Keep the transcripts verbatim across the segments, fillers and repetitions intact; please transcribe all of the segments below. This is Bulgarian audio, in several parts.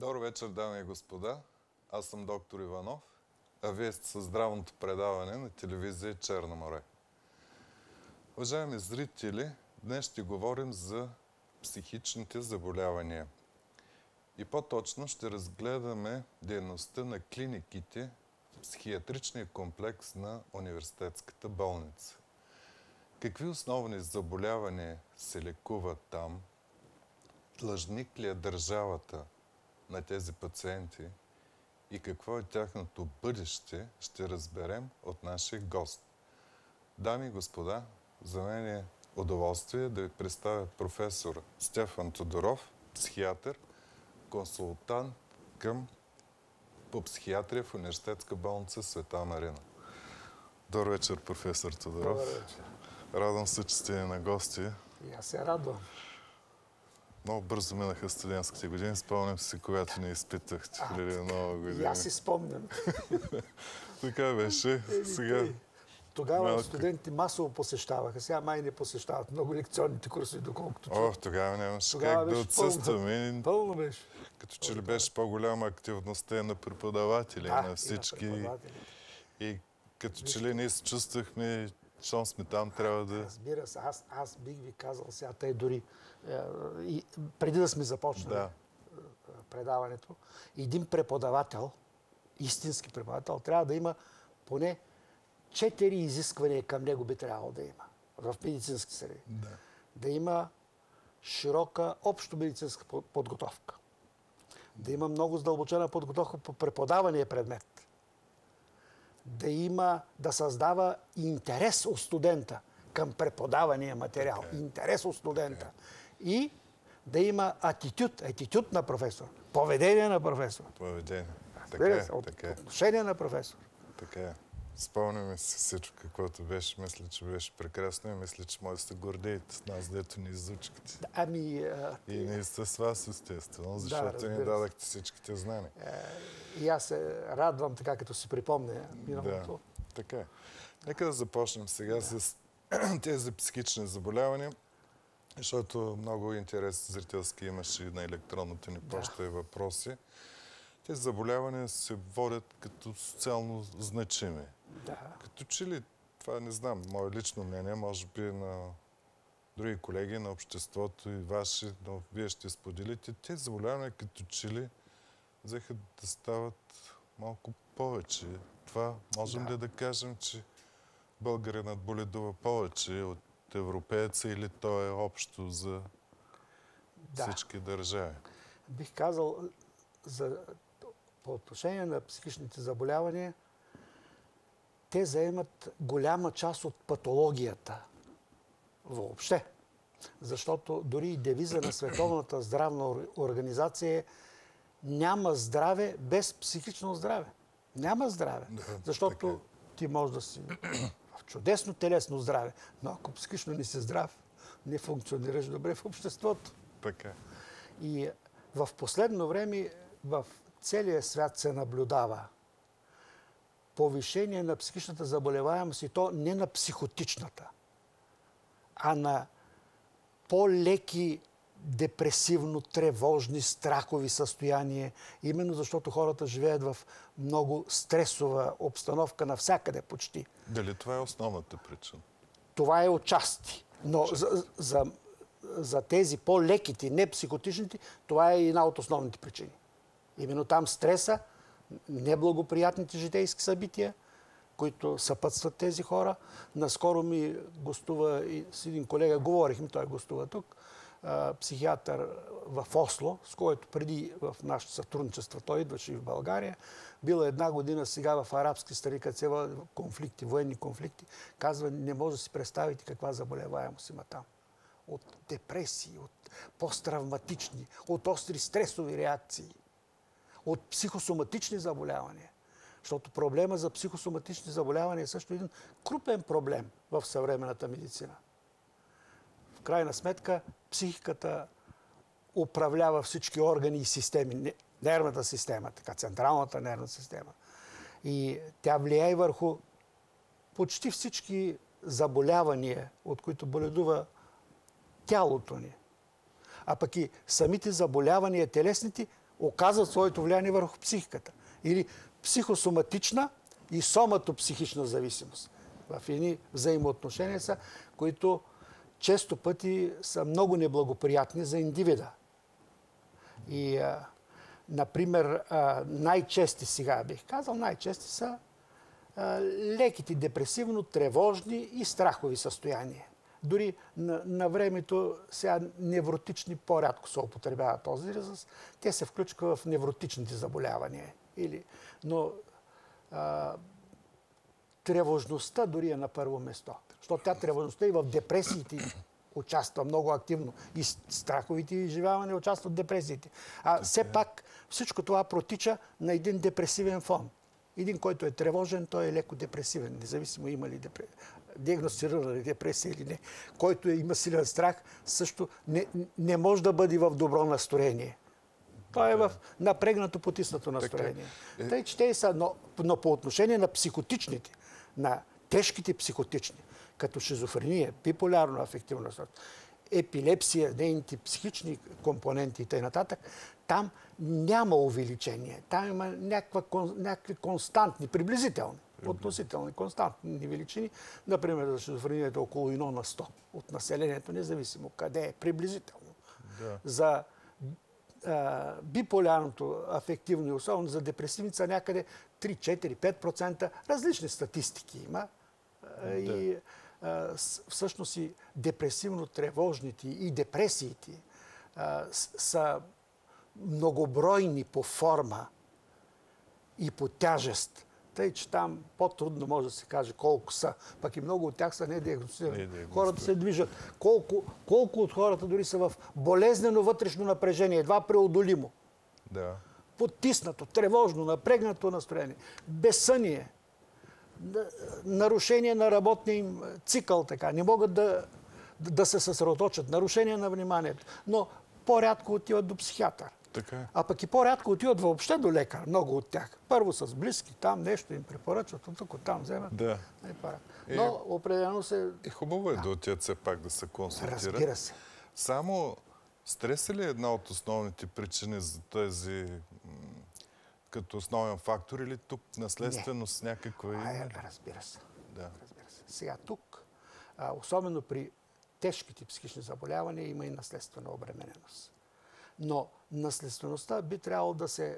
Добър вечер, дами и господа. Аз съм доктор Иванов, а вие сте със здравното предаване на телевизия Черно море. Уважаеми зрители, днес ще говорим за психичните заболявания. И по-точно ще разгледаме дейността на клиниките в психиатричния комплекс на университетската болница. Какви основни заболявания се лекуват там? Длъжник ли е държавата на тези пациенти и какво е тяхното бъдеще, ще разберем от нашия гост. Дами и господа, за мен е удоволствие да ви представя професор Стефан Тодоров, психиатър, консултант към по психиатрия в университетска болница Света Марина. Добър вечер, професор Тодоров. Добър вечер. Радвам се, че сте на гости. И аз се радвам. Много бързо минаха студентските години. Спомням си, когато ни изпитахте преди много години. И аз си спомням. Така беше. Сега... Тогава малко... студентите масово посещаваха. Сега май не посещават много лекционните курсове, доколкото... О, тогава нямаше тогава как да отсъстваме. Пълно, пълно беше. Като че ли беше по-голяма активността на преподаватели, да, на всички. И, на и като Виж... че ли ние се чувствахме, щом сме там, трябва да... Разбира се, аз, аз бих ви казал сега, тъй дори е, и, преди да сме започнали да. предаването, един преподавател, истински преподавател, трябва да има поне четири изисквания към него би трябвало да има в медицински среди. Да. Да има широка общо медицинска подготовка. Да има много задълбочена подготовка по преподавания предмет. Да има, да създава интерес у студента към преподавания материал. Okay. Интерес у студента. Okay. И да има атитюд, атитюд на професор. Поведение на професор. Поведение. Така е, така е. Отношение на професор. Така е. Спомняме си всичко, каквото беше. Мисля, че беше прекрасно и мисля, че може да се гордеете с нас, дето ни изучките. Ами... А... И ние с вас, естествено, защото да, ни дадахте всичките знания. Е, и аз се радвам, така като си припомня миналото. Да, така е. Нека да започнем сега да. с тези психични заболявания, защото много интерес зрителски имаше на електронната ни почта да. и въпроси. Тези заболявания се водят като социално значими. Да. Като че ли, това не знам, мое лично мнение, може би на други колеги, на обществото и ваши, но вие ще споделите. Тези заболявания като че ли взеха да стават малко повече. Това можем да. ли да кажем, че българинът боледува повече от европееца или то е общо за да. всички държави? Бих казал, за, по отношение на психичните заболявания, те заемат голяма част от патологията въобще. Защото дори и девиза на Световната здравна организация е няма здраве без психично здраве. Няма здраве. Да, защото така. ти можеш да си в чудесно телесно здраве, но ако психично не си здрав, не функционираш добре в обществото. Така. И в последно време в целия свят се наблюдава повишение на психичната заболеваемост и то не на психотичната, а на по-леки депресивно-тревожни, страхови състояния, именно защото хората живеят в много стресова обстановка навсякъде почти. Дали това е основната причина? Това е отчасти. Но за, за, за тези по-леките, не психотичните, това е една от основните причини. Именно там стреса, неблагоприятните житейски събития, които съпътстват тези хора. Наскоро ми гостува и с един колега, говорихме, той гостува тук, психиатър в Осло, с който преди в нашето сътрудничество той идваше и в България. Била една година сега в арабски страни, където се водят конфликти, военни конфликти. Казва, не може да си представите каква заболеваемост има там. От депресии, от посттравматични, от остри стресови реакции, от психосоматични заболявания. Защото проблема за психосоматични заболявания е също един крупен проблем в съвременната медицина. В крайна сметка, психиката управлява всички органи и системи. Нервната система, така, централната нервна система. И тя влияе върху почти всички заболявания, от които боледува тялото ни. А пък и самите заболявания, телесните, оказват своето влияние върху психиката. Или психосоматична и соматопсихична зависимост. В едни взаимоотношения са, които често пъти са много неблагоприятни за индивида. И, а, например, а, най-чести сега, бих казал, най-чести са а, леките депресивно-тревожни и страхови състояния. Дори на, на времето сега невротични по-рядко се употребява този израз. Те се включват в невротичните заболявания. Или, но а, тревожността дори е на първо место. Защото тя тревожността и в депресиите участва много активно. И страховите изживявания участват в депресиите. А все пак всичко това протича на един депресивен фон. Един, който е тревожен, той е леко депресивен, независимо има ли депре... диагностирана ли депресия или не. Който е, има силен страх, също не, не може да бъде в добро настроение. Той е в напрегнато, потиснато настроение. Е... Тъй, че те са, но, но по отношение на психотичните, на тежките психотични, като шизофрения, биполярно афективно разстройство, епилепсия, нейните психични компоненти и т.н., там няма увеличение. Там има някаква, някакви константни, приблизителни, относителни, константни величини. Например, за шизофренията около едно на сто от населението, независимо къде е, приблизително. Да. За а, биполярното афективно и особено за депресивница са някъде три, четири, пет процента. Различни статистики има. Да. И а, всъщност и депресивно-тревожните и депресиите а, са многобройни по форма и по тяжест. Тъй, че там по-трудно може да се каже колко са. Пък и много от тях са недиагностирани. Хората се движат. Колко, колко от хората дори са в болезнено вътрешно напрежение, едва преодолимо. Да. Потиснато, тревожно, напрегнато настроение. Безсъние. Нарушение на работния им цикъл, така. Не могат да, да се съсредоточат. Нарушение на вниманието. Но по-рядко отиват до психиатър. Така. А пък и по-рядко отиват въобще до лекар, много от тях. Първо с близки, там нещо им препоръчват, от тук, там вземат. Да. Но е, определено се... И хубаво е да, да отидат все пак да се консултират. Разбира се. Само стресът ли е една от основните причини за тези като основен фактор или тук наследственост някаква... А, разбира се. Да. Разбира се. Сега тук, а, особено при тежките психични заболявания, има и наследствена обремененост. Но наследствеността би трябвало да се,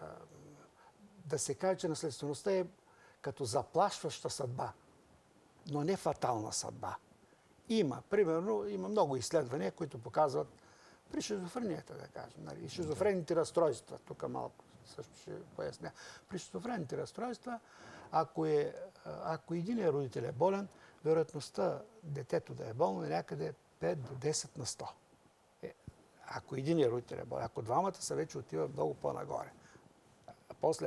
да се каже, че наследствеността е като заплашваща съдба, но не фатална съдба. Има, примерно, има много изследвания, които показват при шизофренията, да кажем, нали, и шизофренните разстройства, тук малко също ще поясня. При шизофренните разстройства, ако, е, ако един родител е болен, вероятността детето да е болно е някъде пет до десет на сто. Ако един е родител е болен, ако двамата са, вече отива много по-нагоре. А после,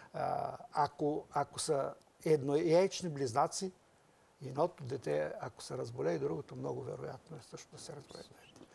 ако, ако са еднояйчни близнаци, едното дете, ако се разболее, и другото много вероятно е също да се разболее.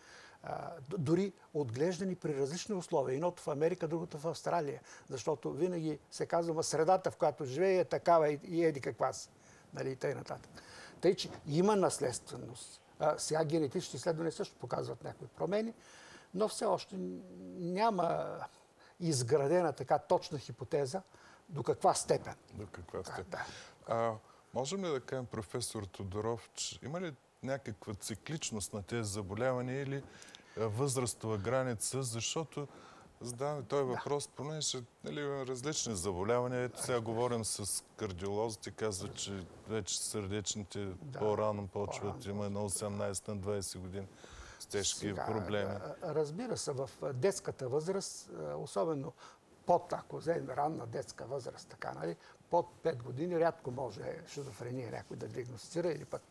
Дори отглеждани при различни условия. Едното в Америка, другото в Австралия. Защото винаги се казва, средата, в която живее, е такава и еди каква си. Нали, и тъй нататък. Тъй, че има наследственост. А, сега генетични изследвания също показват някои промени, но все още няма изградена така точна хипотеза до каква степен. До каква степен. Да. А, можем ли да кажем, професор Тодоров, че има ли някаква цикличност на тези заболявания или възрастова граница, защото задаваме този въпрос, да. Понеже нали, има различни заболявания. Ето сега говорим с кардиолозите, казват, че вече сърдечните да. По-рано почват, по-рано. Има на осемнайсет на двайсет години с тежки сега, проблеми. Разбира се, в детската възраст, особено под, ако вземем ранна детска възраст, така, нали, под пет години рядко може шизофрения някой да диагностицира или пък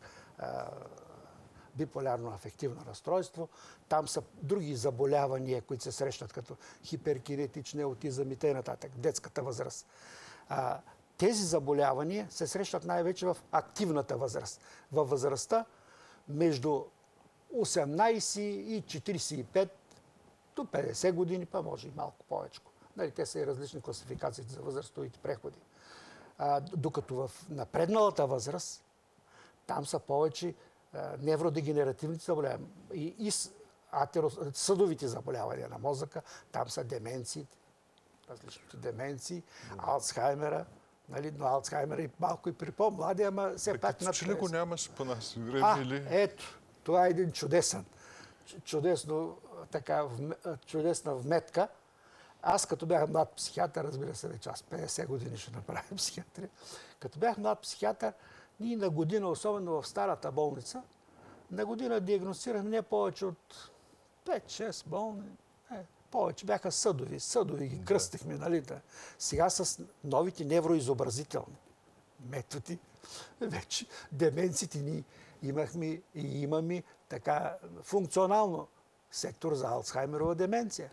биполярно афективно разстройство. Там са други заболявания, които се срещат като хиперкинетичен аутизъм и т.н. в детската възраст. А, тези заболявания се срещат най-вече в активната възраст. Във възрастта между осемнайсет и четирийсет и пет до петдесет години, па може и малко повече. Нали, те са и различни класификации за възрастовите преходи. А, докато в напредналата възраст, там са повече невродегенеративните заболявания. И, и атерос... съдовите заболявания на мозъка, там са деменциите, различните деменции, Алцхаймера, нали, но Алцхаймера и малко и при по-млади, ама все пак... Като че ли го нямаше по наше време А, или... ето, това е един чудесен, чудесно, така, чудесна вметка. Аз като бях млад психиатър, разбира се, вече аз петдесет години ще направя психиатрия. Като бях млад психиатър, ние на година, особено в старата болница, на година диагностирахме не повече от пет-шест болни. Не, повече бяха съдови. Съдови ги кръстихме, нали? Да. Сега с новите невроизобразителни методи, вече деменците ни имахме и имаме така функционално сектор за Алцхаймерова деменция.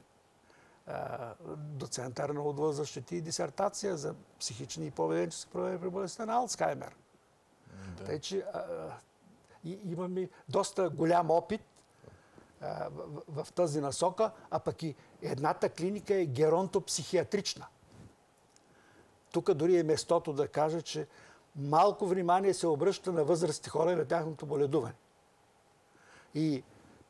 Доцент Арнаудова защити дисертация за психични и поведенчески проблеми при болестта на Алцхаймер. Да. Тъй, че а, и, имаме доста голям опит а, в, в тази насока, а пък и едната клиника е геронтопсихиатрична. Тук дори е местото да кажа, че малко внимание се обръща на възрастните хора и на тяхното боледуване. И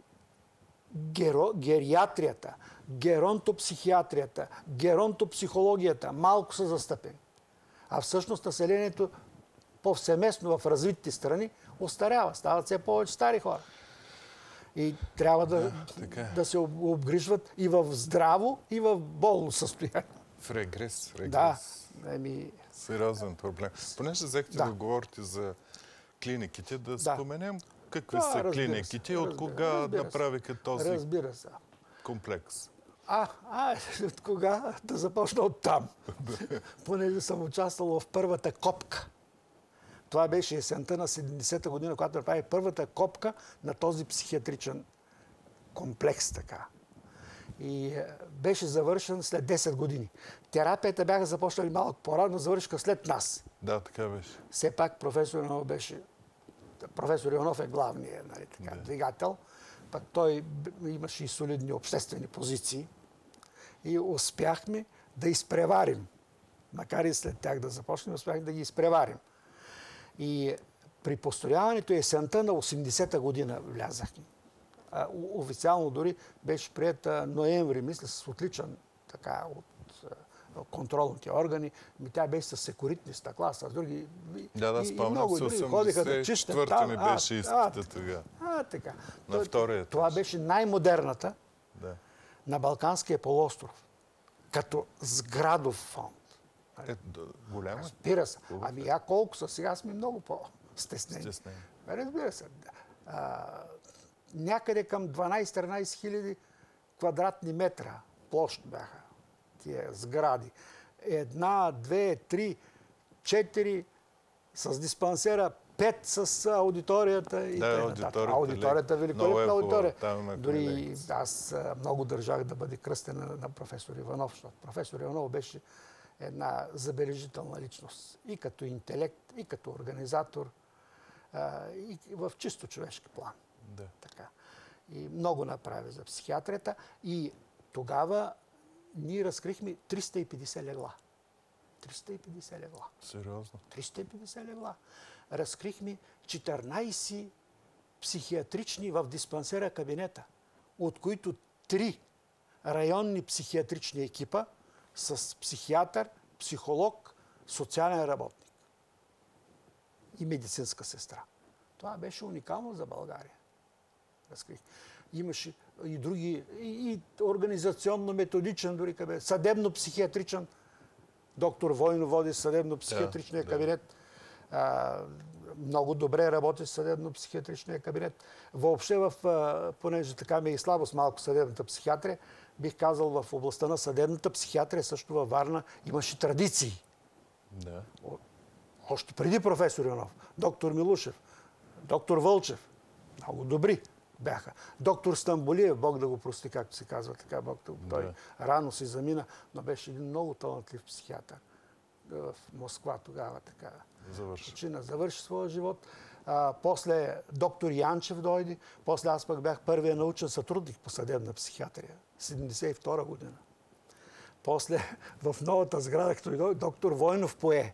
геро, гериатрията, геронтопсихиатрията, геронтопсихологията малко са застъпени. А всъщност населението повсеместно в развитите страни остарява. Стават все повече стари хора. И трябва да, да, да се обгрижват и в здраво, и в болно състояние. В регрес. В регрес. Да. Еми... Сериозен проблем. Понеже взехте да. да говорите за клиниките, да, да. споменем какви да, са клиниките и от кога направиха този разбира се. комплекс. А, а, от кога? Да започна от там. Понеже съм участвал в първата копка. Това беше есента на седемдесета година, когато направи първата копка на този психиатричен комплекс. Така. И беше завършен след десет години. Терапията бяха започнали малко по-рано, завършиха след нас. Да, така беше. Все пак професор Иванов беше... Професор Иванов е главният, нали, така, да. двигател. Пък той имаше и солидни обществени позиции. И успяхме да изпреварим. Макар и след тях да започнем, успяхме да ги изпреварим. И при построяването есента на осемдесета година влязахме. А, официално дори беше приета ноември, мисля, с отличен така от а, контролните органи. Ми тя беше с секуритни стъкла, с други... Да, да, спомням се, осемдесет и четвърта ми беше изпита тогава. А, така. На втория етаж. Това беше най-модерната да. на Балканския полуостров. Като сградов фонд. Е, голяма? Разбира се. Ами я колко са, сега сме много по-стеснени. Стеснени. Разбира се. А, някъде към дванайсет-тринайсет хиляди квадратни метра площ бяха тия сгради. Една, две, три, четири с диспансера, пет с аудиторията и да, т.н. аудиторията, аудиторията великолепна аудитория. Там Дори аз много държах да бъде кръстен на, на професор Иванов, защото професор Иванов беше една забележителна личност. И като интелект, и като организатор, а, и в чисто човешки план. Да. Така. И много направи за психиатрията. И тогава ние разкрихме триста и петдесет легла. триста и петдесет легла. Сериозно? триста и петдесет легла. Разкрихме четиринайсет психиатрични в диспансера кабинета, от които три районни психиатрични екипа с психиатър, психолог, социален работник и медицинска сестра. Това беше уникално за България. Разкрих. Имаше и други, и, и организационно-методичен, дори кабинет, съдебно-психиатричен. Доктор Войно води съдебно-психиатричния да, кабинет. А, много добре работи в съдебно-психиатричния кабинет. Въобще, в, а, понеже така ми е и слабост малко съдебната психиатрия, бих казал, в областта на съдебната психиатрия, също във Варна, имаше традиции. Да. Още преди професор Иванов. Доктор Милушев, доктор Вълчев. Много добри бяха. Доктор Стамболиев, Бог да го прости, както се казва така, Бог да го... Той да. рано си замина, но беше един много талантлив психиатър. В Москва тогава така. Завърши. Почина, завърши своя живот. А, после доктор Янчев дойде. После аз пък бях първия научен сътрудник по съдебна психиатрия. седемдесет и втора година. После в новата сграда, като дойде, доктор Войнов пое.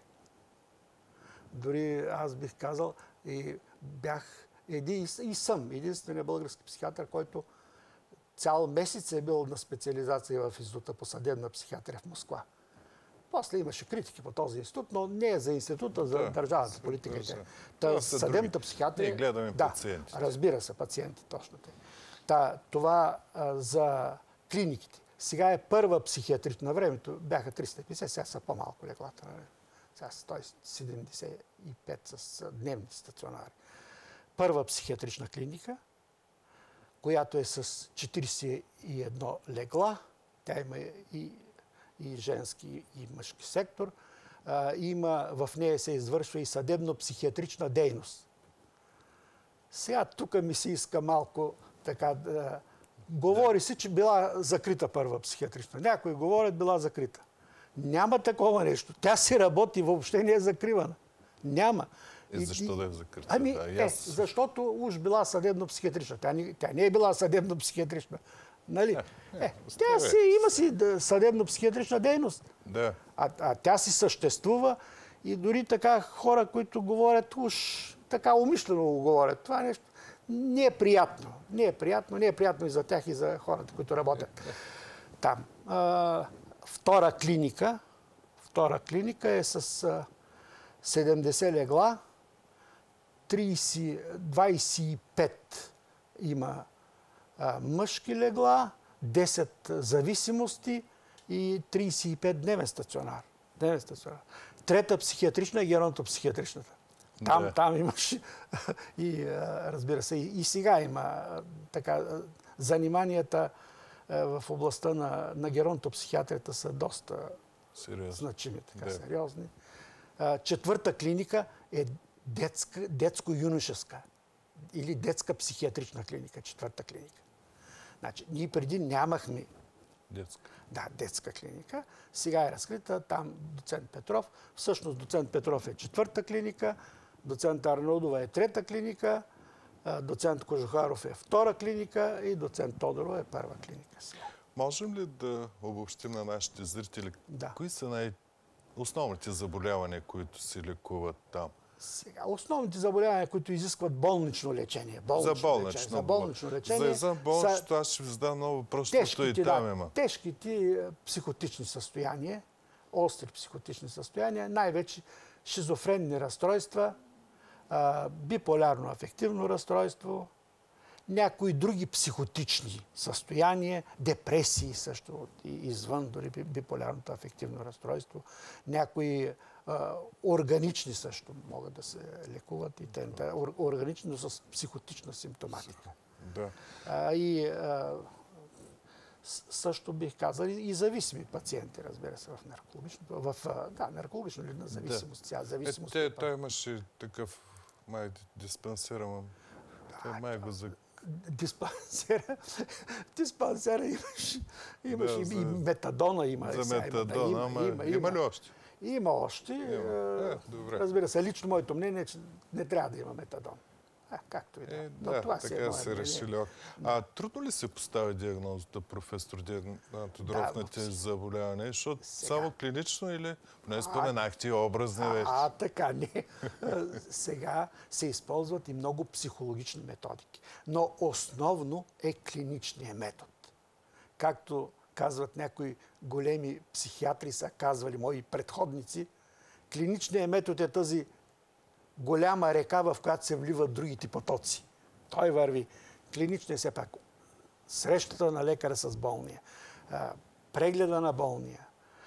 Дори аз бих казал, и бях един и съм единственият български психиатър, който цял месец е бил на специализация в Института по съдебна психиатрия в Москва. После имаше критики по този институт, но не е за института, за Да, държавната политика. да, Та, това са съдебната други. психиатрия... Ние гледаме да, пациентите. разбира се, пациенти, точно те. Та, това а, за клиниките. Сега е първа психиатрична. На времето бяха триста и петдесет, сега са по-малко леглата. Сега са сто седемдесет и пет с дневни стационари. Първа психиатрична клиника, която е с четиридесет и едно легла. Тя има и, и женски, и мъжки сектор. А, има, в нея се извършва и съдебно-психиатрична дейност. Сега тук ми се иска малко така да... Говори се, че била закрита първа психиатрична. Някои говорят, била закрита. Няма такова нещо. Тя си работи, въобще не е закривана. Няма. И защо да е закрита? Ами, Да, е, защото уж била съдебно-психиатрична. Тя, не, тя не е била съдебно-психиатрична. Нали? Е, Е, тя си, има си съдебно-психиатрична дейност. Да. А, а тя си съществува и дори така хора, които говорят, уж така умишлено го говорят. Това нещо не е приятно. Не е приятно, не е приятно и за тях, и за хората, които работят там. А, втора клиника, втора клиника е с а, седемдесет легла, тридесет, двадесет и пет има а, мъжки легла, десет зависимости и тридесет и пет дневен стационар. Дневен стационар. Трета психиатрична е геронтопсихиатричната. Там, Да. там имаш и разбира се, и, и сега има така, заниманията в областта на, на геронтопсихиатрията са доста Сериозно. значими, така Да. сериозни. Четвърта клиника е детска, детско-юношеска или детска психиатрична клиника, четвърта клиника. Значи, ние преди нямахме Детска. да, детска клиника. Сега е разкрита там доцент Петров. Всъщност доцент Петров е четвърта клиника, доцент Арнаудова е трета клиника, доцент Кожухаров е втора клиника и доцент Тодорова е първа клиника. Сега. Можем ли да обобщим на нашите зрители? Да. Кои са най-основните заболявания, които се лекуват там? Сега, основните заболявания, които изискват болнично лечение. Болнично За болнично. лечение, за болнично лечение. За, за болничното аз ще ви задам много въпрос, защото и там да, има. тежките психотични състояния, остри психотични състояния, най-вече шизофренни разстройства, а, биполярно афективно разстройство, някои други психотични състояния, депресии също, извън дори биполярното афективно разстройство, някои а, органични също могат да се лекуват и тента, органични, но с психотична симптоматика. Да. А, и а, също бих казал и зависими пациенти, разбира се, в наркологичното, в да, наркологично или на зависимост. Сега, зависимост. Е, те, той имаше такъв май диспансера, ама той май го за... Диспансера, диспансера имаш, имаш Да, и, за- и метадона има. За сега, има, да, метадона, ама има, има ли още? Има още. Има. Е, Е, добре. Разбира се, лично моето мнение е, че не трябва да има метадон. А, както и да. Е, Но да, това си е така мое се мнение. решили. А трудно ли се поставя диагнозата, професор Диаг- а, Тодоров, Да, на тези заболявания? Защото Сега. само клинично или не споменахте и образни вече? А, така не. Сега се използват и много психологични методики. Но основно е клиничният метод. Както казват някои големи психиатри, са казвали мои предходници, клиничният метод е тази голяма река, в която се вливат другите потоци. Той върви. Клиничният все пак. Срещата на лекаря с болния, прегледа на болния,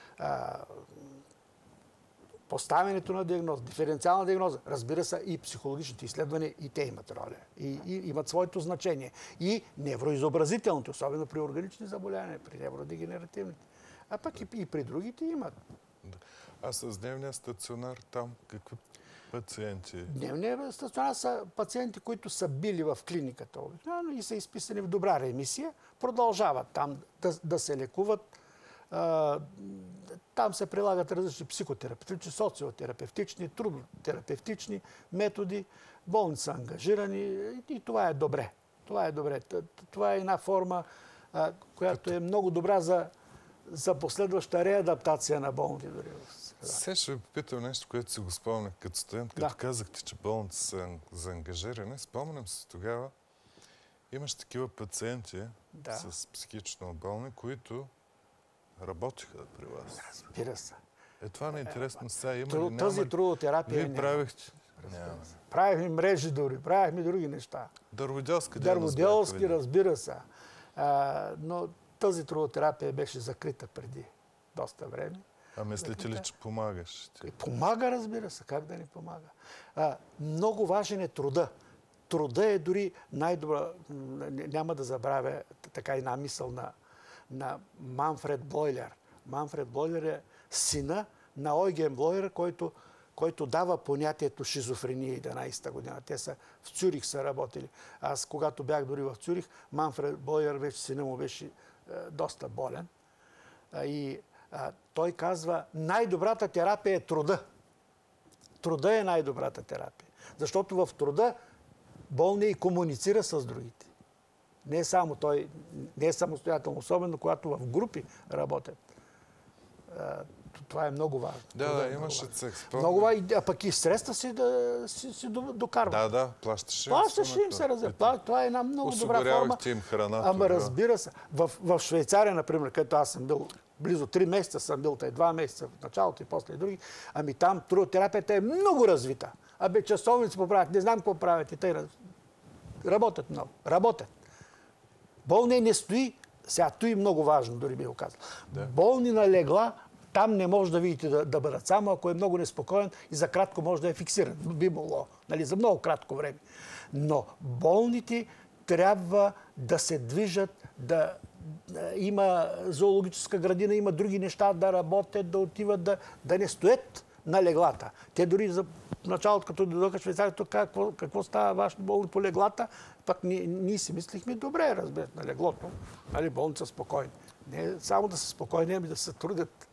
поставянето на диагноза, диференциална диагноза, разбира се, и психологичните изследвания, и те имат роля. И, и имат своето значение. И невроизобразителните, особено при органични заболявания, при невродегенеративните. А пък и, и при другите имат. Да. А с дневния стационар там какви пациенти? Дневният стационар са пациенти, които са били в клиниката обикновено и са изписани в добра ремисия, продължават там да, да се лекуват. А, там се прилагат различни психотерапевтични, социотерапевтични, трудотерапевтични методи. Болни са ангажирани и, и това е добре. Това е добре. Това е една форма, а, която е много добра за, за последваща реадаптация на болните дори в средата. Сега ще ви попитам нещо, което си го спомнях като студент. Като Да. казахте, че болните са за ангажиране, спомням се тогава, имаш такива пациенти, Да. с психично болни, които работиха при вас. Разбира се. Е, това не е интересно сега. Има Тру- ли, няма Тази ли? трудотерапия Вие няма. правихте... Няма. Правихме мрежи дори, правихме други неща. Дърводелска дейност бяха Дърводелски, видели. разбира се. А, но тази трудотерапия беше закрита преди доста време. А мислите ли, че помагаш? И помага, разбира се. Как да ни помага? А, много важен е труда. Труда е дори най-добра... Няма да забравя така една мисъл на, на Манфред Бойлер. Манфред Бойлер е сина на Ойген Бойлер, който, който дава понятието шизофрения единайсета година. Те са в Цюрих са работили. Аз, когато бях дори в Цюрих, Манфред Бойлер, вече сина му беше е, доста болен. А, и а, той казва, най-добрата терапия е труда. Труда е най-добрата терапия. Защото в труда болният и комуницира с другите. Не е само той, не е самостоятелно, особено когато в групи работят. А, това е много важно. Да, Труда да, е имаше много цех. важно. Много важно. А пък и средства си да си, си докарват. Да, да, плащаше. Плащаше им се разъплат. Това е една много добра форма. Осигурявахте им храна. Ама тогава. разбира се. В, в Швейцария, например, където аз съм бил близо три месеца съм бил, тъй два месеца в началото и после и други, ами там трудотерапията е много развита. Абе, часовници поправят, не знам какво правят и тъй. Работят много. Работят. Болни не стои, сега той е много важно, дори би го казал. Да. Болни на легла, там не може да видите да, да бъдат. Само ако е много неспокоен и за кратко може да е фиксиран. Би могло, нали, за много кратко време. Но болните трябва да се движат, да, да има зоологическа градина, има други неща, да работят, да отиват, да, да не стоят на леглата. Те дори за началото, като дойдоха Швейцария, какво, какво става вашето болни по леглата, пък ние, ние си мислихме, добре, разбира, на леглото, нали, болница спокойни. Не само да са спокойни, ами да се трудят.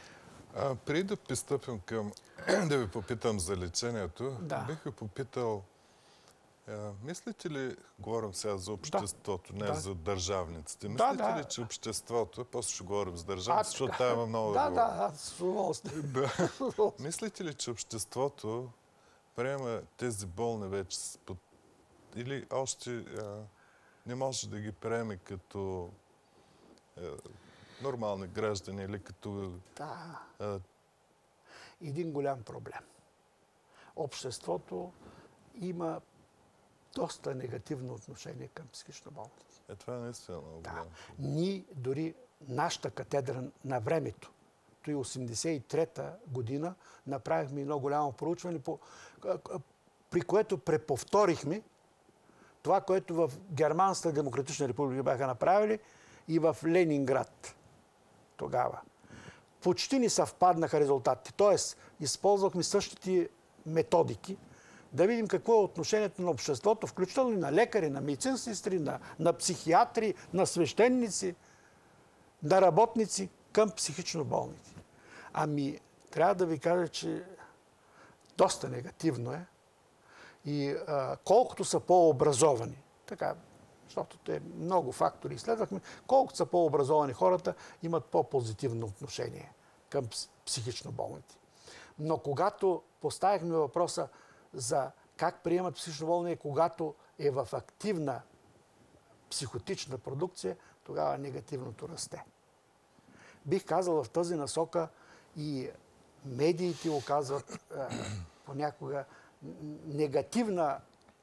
А, преди да пристъпим към да ви попитам за лечението, Да. бих ви попитал, а, мислите ли, говорим сега за обществото, да. не да. за държавниците, Да, мислите да. ли, че обществото, после ще говорим за държавниците, защото така. там има много да, да да, аз с удоволствие. Да. Мислите ли, че обществото приема тези болни вече под... или още а, не може да ги приеме като а, нормални граждани или като... Да. А, Един голям проблем. Обществото има доста негативно отношение към психично болните. е, това е наистина много Да. голям. Ние дори нашата катедра на времето, той осемдесет и трета година, направихме едно голямо проучване, по, при което преповторихме това, което в Германската демократична република бяха направили и в Ленинград тогава. Почти ни съвпаднаха резултатите. Тоест, използвахме същите методики, да видим какво е отношението на обществото, включително и на лекари, на медицински сестри, на, на психиатри, на свещеници, на работници към психично болните. Ами, трябва да ви кажа, че доста негативно е. И а, колкото са по-образовани, така, защото те много фактори изследвахме, колкото са по-образовани хората, имат по-позитивно отношение към психично болните. Но когато поставихме въпроса за как приемат психично болни, когато е в активна психотична продукция, тогава негативното расте. Бих казал в тази насока и медиите оказват а, понякога негативна,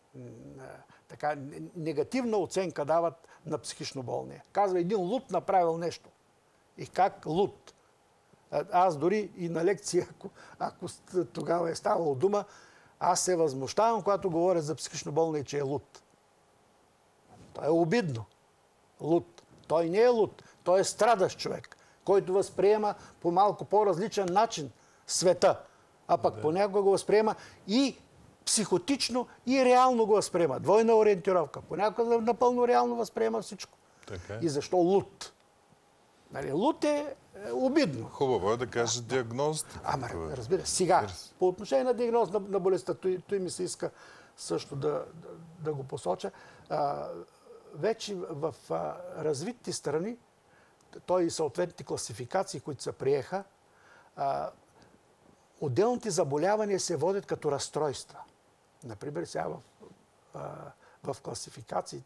така, негативна оценка дават на психично болния. Казва, един луд направил нещо. И как луд? Аз дори и на лекция, ако, ако тогава е ставало дума, аз се възмущавам, когато говоря за психично болния, че е луд. То е обидно. Луд. Той не е луд. Той е страдащ човек, който възприема по малко по-различен начин света. А пък да. понякога го възприема и психотично, и реално го възприема. Двойна ориентировка. Понякога напълно реално възприема всичко. Така. И защо луд? Нали, луд е, е обидно. Хубаво е да каже да. диагнозата. Ама, разбира, сега, по отношение на диагноз на, на болестта, той, той ми се иска също да, да, да го посоча. А, вече в а, развитите страни, той и съответните класификации, които се приеха, а, отделните заболявания се водят като разстройства. Например, сега в, а, в класификациите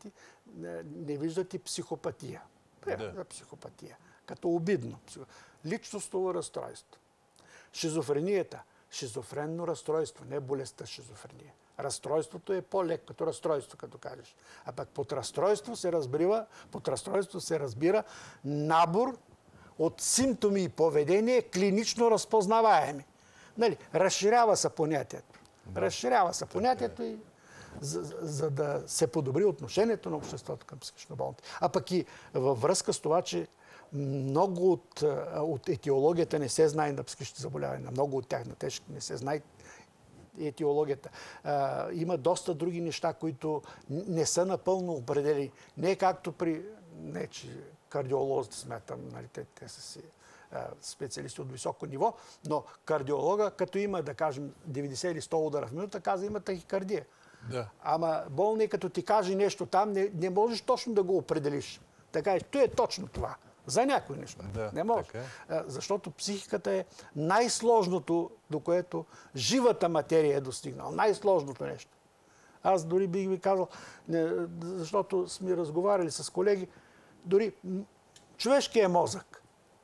не, не виждат и психопатия. Примерно Да. психопатия. Като обидно. Личностно разстройство. Шизофренията. Шизофренно разстройство, не болестта шизофрения. Разстройството е по-лек като разстройство, като кажеш. А пък под разстройство се разбира, под разстройство се разбира набор от симптоми и поведение, клинично разпознаваеми. Нали? Разширява се понятието. Да. Разширява се понятието и за, за да се подобри отношението на обществото към психично болните. А пък и във връзка с това, че много от, от етиологията не се знае на психични заболявания. Много от тях на тежки не се знае етиологията. А, има доста други неща, които не са напълно определени. Не както при... Не, че кардиолозите смятам, нали, те, те са си а, специалисти от високо ниво, но кардиолога, като има, да кажем, деветдесет или сто удара в минута, каза, има тахикардия. Да. Ама болният, като ти каже нещо там, не, не можеш точно да го определиш. Така е, то е точно това. За някои неща. Да, не може. Така. Защото психиката е най-сложното, до което живата материя е достигнала. Най-сложното нещо. Аз дори бих ви казал, защото сме разговаряли с колеги, дори човешкият мозък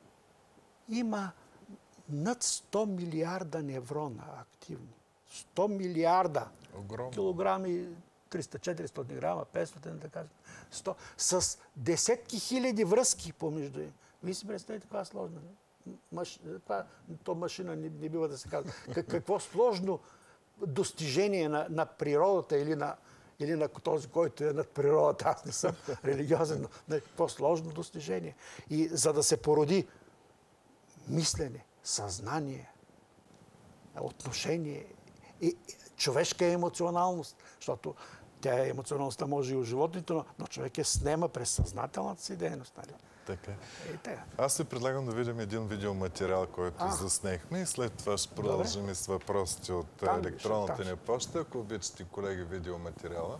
има над сто милиарда неврона активни. сто милиарда. Огромно. Килограми, триста-четиристотин грама, петстотин, да кажем, сто, с десетки хиляди връзки помежду им. Вие си представите каква сложна. Маш, това, то машина не, не бива да се казва. Как, какво сложно достижение на, на природата или на, или на този, който е над природата. Аз не съм религиозен, но на какво сложно достижение. И за да се породи мислене, съзнание, отношение и човешка емоционалност, защото тя емоционалността може и от животните, но, но човек я снема през съзнателната си дейност. Нали? Така. Е, аз се предлагам да видим един видеоматериал, който а. заснехме и след това ще продължим Добре. с въпросите от там електронната ни почта. Ако обичате, колеги, видеоматериала.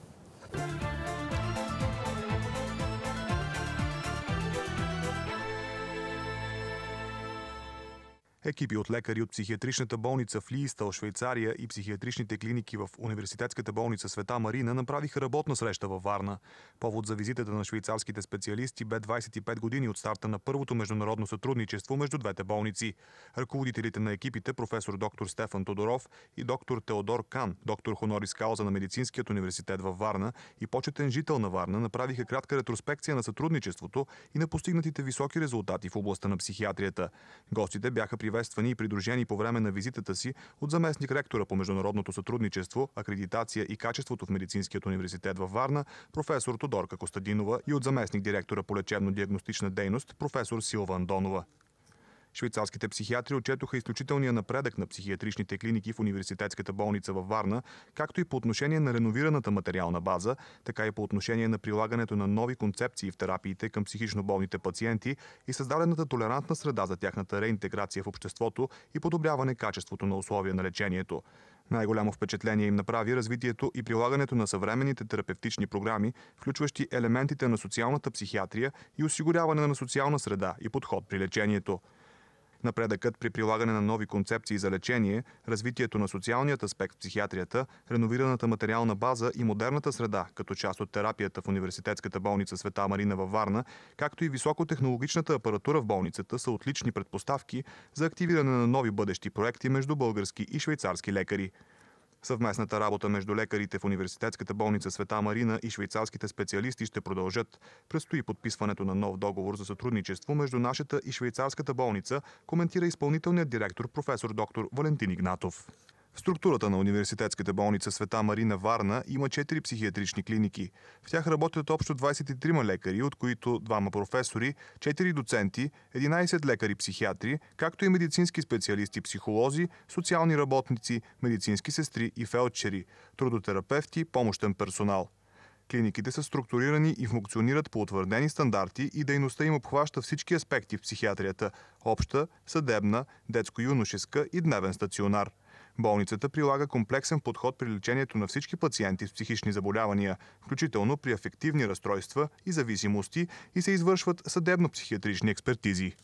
Екипи от лекари от психиатричната болница в Лиистъл, Швейцария и психиатричните клиники в Университетската болница Света Марина направиха работна среща във Варна. Повод за визитата на швейцарските специалисти бе двадесет и пет години от старта на първото международно сътрудничество между двете болници. Ръководителите на екипите, професор доктор Стефан Тодоров и доктор Теодор Кан, доктор хонорис кауза на Медицинският университет във Варна и почетен жител на Варна, направиха кратка ретроспекция на сътрудничеството и на постигнатите високи резултати в областта на психиатрията. Гостите бяха приветствани и придружени по време на визитата си от заместник ректора по международното сътрудничество, акредитация и качеството в Медицинският университет във Варна, професор Тодорка Костадинова и от заместник директора по лечебно-диагностична дейност, професор Силва Андонова. Швейцарските психиатри отчетоха изключителния напредък на психиатричните клиники в Университетската болница във Варна, както и по отношение на реновираната материална база, така и по отношение на прилагането на нови концепции в терапиите към психично болните пациенти и създадената толерантна среда за тяхната реинтеграция в обществото и подобряване качеството на условия на лечението. Най-голямо впечатление им направи развитието и прилагането на съвременните терапевтични програми, включващи елементите на социалната психиатрия и осигуряване на социална среда и подход при лечението. Напредъкът при прилагане на нови концепции за лечение, развитието на социалният аспект в психиатрията, реновираната материална база и модерната среда, като част от терапията в Университетската болница Света Марина във Варна, както и високотехнологичната апаратура в болницата са отлични предпоставки за активиране на нови бъдещи проекти между български и швейцарски лекари. Съвместната работа между лекарите в Университетската болница Света Марина и швейцарските специалисти ще продължат. Предстои подписването на нов договор за сътрудничество между нашата и швейцарската болница, коментира изпълнителният директор професор доктор Валентин Игнатов. В структурата на Университетската болница Света Марина Варна има четири психиатрични клиники. В тях работят общо двадесет и трима лекари, от които двама професори, четири доценти, единадесет лекари-психиатри, както и медицински специалисти, психолози, социални работници, медицински сестри и фелдшери, трудотерапевти, помощен персонал. Клиниките са структурирани и функционират по утвърдени стандарти и дейността им обхваща всички аспекти в психиатрията – обща, съдебна, детско-юношеска и дневен стационар. Болницата прилага комплексен подход при лечението на всички пациенти с психични заболявания, включително при афективни разстройства и зависимости, и се извършват съдебно-психиатрични експертизи.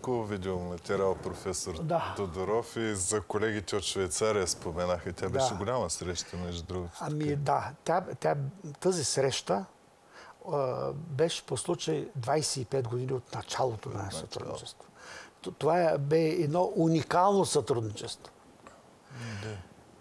хубав видеоматериал, професор Да. Тодоров, и за колегите от Швейцария споменаха. Тя беше Да. голяма среща, между другото. Ами да, тя, тя, тази среща а, беше по случай двадесет и пет години от началото на сътрудничество. Това е, бе едно уникално сътрудничество. Да.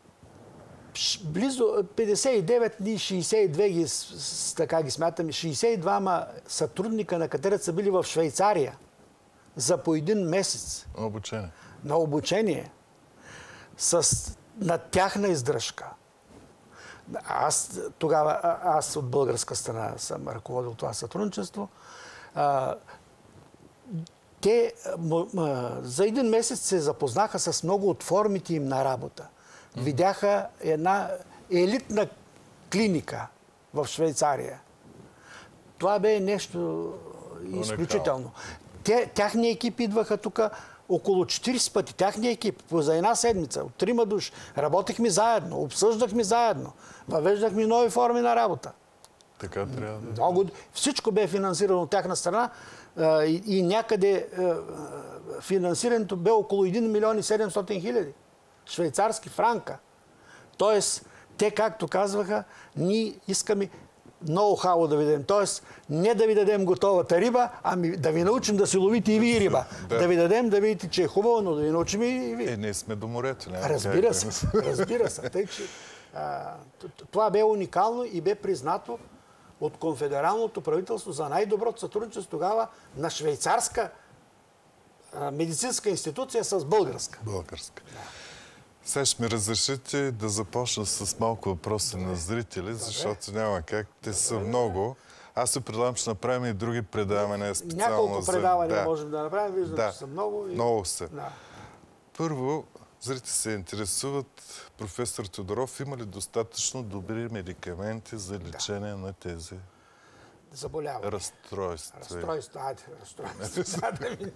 Близо петдесет и девет, ние шейсет и две ги, с, така ги смятаме, шейсет и двама сътрудника на катедра са били в Швейцария за по един месец Обучение. на обучение с, на тяхна издръжка. Аз тогава, аз от българска страна съм ръководил това сътрудничество. А, те за един месец се запознаха с много от формите им на работа. Видяха една елитна клиника в Швейцария. Това бе нещо изключително. Те, тяхния екип идваха тук около четиридесет пъти. Тяхния екип за една седмица, от трима души. Работихме заедно, обсъждахме заедно, въвеждахме нови форми на работа. Така трябва да... Много, всичко бе финансирано от тяхна страна и, и някъде финансирането бе около един милион и седемстотин хиляди швейцарски франка. Тоест, те, както казваха, ние искаме ноу-хау да ви дадем. Тоест, не да ви дадем готовата риба, ами да ви научим да си ловите и вие риба. Да. да ви дадем да видите, че е хубаво, но да ви научим и вие. Е, ние сме до морето. Не? Разбира се, разбира се. Тъй, че, а, това бе уникално и бе признато от конфедералното правителство за най-доброто сътрудничество тогава на швейцарска а, медицинска институция с българска. Българска. Да. Сега ще ми разрешите да започна с малко въпроси на зрители, защото няма как. Те са много. Аз се предлагам, че направим и други предавания специално. Няколко за... предавания да. можем да направим. Виждам, да. че са много. И... Много са. Да. Първо, зрители се интересуват, професор Тодоров, има ли достатъчно добри медикаменти за лечение да. на тези заболявания? Разстройства. Разстройства. Айде, разстройства.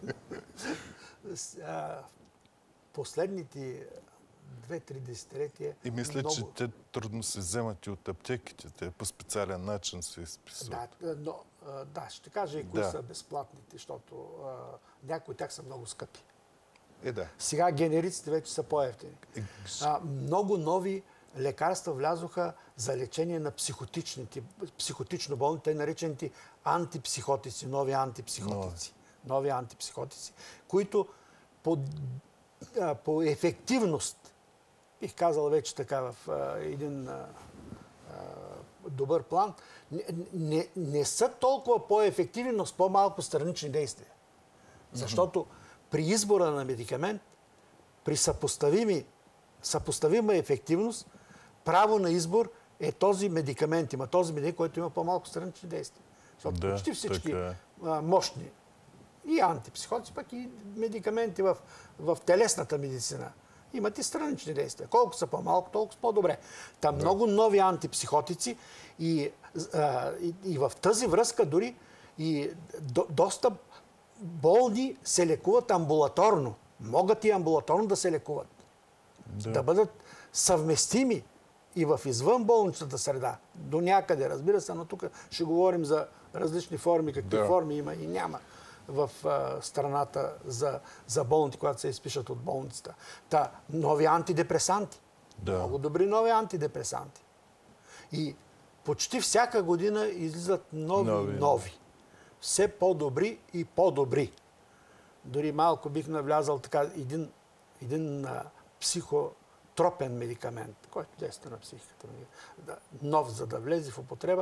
Последните две-три десетилетия... И мисля, много... че те трудно се вземат и от аптеките. Те по специален начин се изписват. Да, но, да, ще кажа и кои да. са безплатните, защото а, някои от тях са много скъпи. Е, да. Сега генериците вече са по-евтини. Е... Много нови лекарства влязоха за лечение на психотичните, психотично болни, те наречените антипсихотици, нови антипсихотици. Нови, нови антипсихотици, които по, а, по ефективност, бих казал вече така в а, един а, добър план, не, не, не са толкова по-ефективни, но с по-малко странични действия. Защото при избора на медикамент, при съпоставими, съпоставима ефективност, право на избор е този медикамент. Има този медикамент, който има по-малко странични действия. Защото да, почти всички е. а, мощни и антипсихотици, пък и медикаменти в, в телесната медицина имат и странични действия. Колко са по-малко, толкова са по-добре. Там да. много нови антипсихотици и, а, и, и в тази връзка дори и до, доста болни се лекуват амбулаторно. Могат и амбулаторно да се лекуват. Да, да бъдат съвместими и в извънболничната среда. До някъде, разбира се, но тук ще говорим за различни форми, какви да. форми има и няма в а, страната за, за болните, когато се изпишат от болницата. Та, нови антидепресанти. Да. Много добри нови антидепресанти. И почти всяка година излизат нови, нови. нови. Все по-добри и по-добри. Дори малко бих навлязал така един, един а, психотропен медикамент, който действа на психиката. Нов, за да влезе в употреба.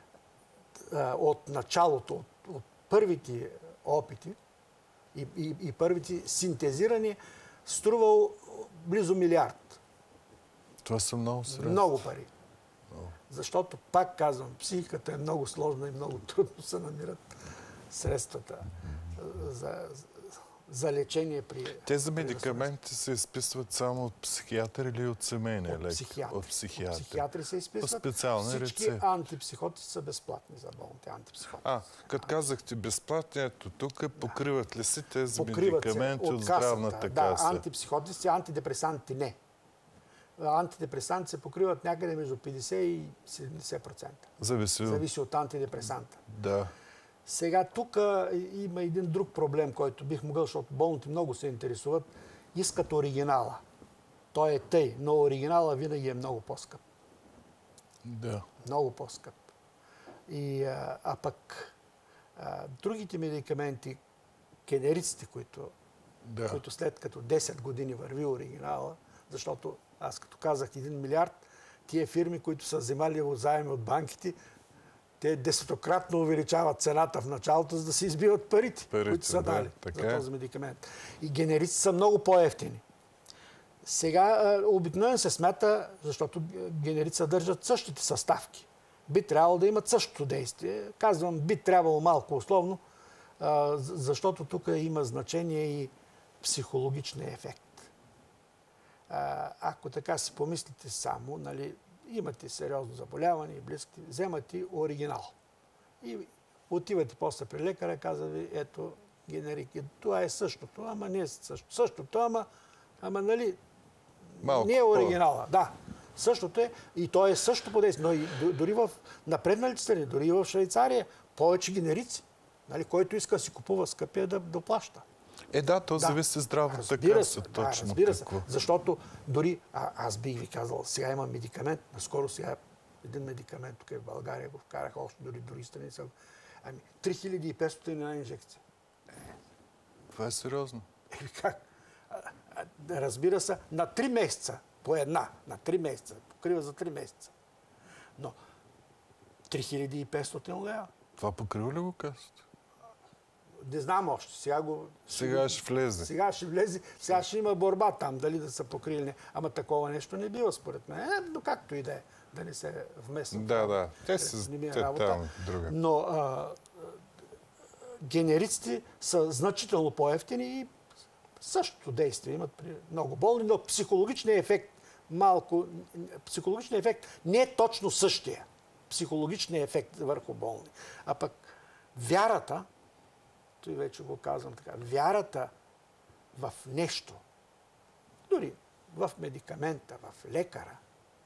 А, от началото, от, от първите опити и, и, и първите синтезирани, струвал близо милиард. Това са много средства. Много пари. Много. Защото, пак казвам, психиката е много сложна и много трудно се намират средствата за, за лечение при... Тези медикаменти се изписват само от психиатър или от семейния лекар? Психиатри. От психиатър. От психиатри се изписват. По специални Всички рецепти. антипсихотици са безплатни за болните антипсихотици. А, като казахте безплатни, ето тук покриват ли си тези покриват медикаменти от, от здравната да, каса? Да, антипсихотици, антидепресанти не. Антидепресанти се покриват някъде между петдесет и седемдесет процента. Зависи, Зависи от антидепресанта. Да. Сега тук има един друг проблем, който бих могъл, защото болните много се интересуват. Искат оригинала. Той е тъй, но оригинала винаги е много по-скъп. Да. Много по-скъп. И, а, а пък а, другите медикаменти, генериците, които, Да. които след като десет години върви оригинала, защото аз като казах един милиард, тия фирми, които са вземали заеми от банките, те десетократно увеличават цената в началото, за да се избиват парите, Парите, които са да, дали така за е. този медикамент. И генериците са много по-евтини. Сега обикновено се смята, защото генерици съдържат същите съставки. Би трябвало да имат същото действие. Казвам, би трябвало малко условно, защото тук има значение и психологичния ефект. Ако така си помислите само, нали, имате сериозно заболяване и близки, вземате оригинал. И отивате после при лекаря, казва ви, ето, генерик, това е същото, ама не е същото. Същото, ама, ама нали, Малко не е оригинала. Да, същото е. И то е също по действие. Но и дори в напредналите страни, дори и в Швейцария, повече генерици. Нали, който иска да си купува скъпия да доплаща. Е, да, то Да. зависи здравната Разбира каса. се, да, Точно разбира се. какво. Защото дори, а, аз бих ви казал, сега има медикамент, наскоро сега един медикамент тук в България го вкараха, още дори други страни са. Ами, три хиляди и петстотин на инжекция. Това е сериозно. Еми как? А, а, разбира се, на три месеца, по една, на три месеца, покрива за три месеца. Но три хиляди и петстотин лева. Това покрива ли го касата? Не знам още. Сега го... Сега ще влезе. Сега ще влезе. Сега ще има борба там, дали да са покрили. Не. Ама такова нещо не бива, според мен. Е, но както и да е, да не се вмесват. Да, да. Те са не ми е те работа. там друга. Но а, генериците са значително по-евтини и същото действие имат при много болни, но психологичният ефект малко... Психологичният ефект не е точно същия. Психологичният ефект върху болни. А пък вярата, той вече го казвам така, вярата в нещо, дори в медикамента, в лекара,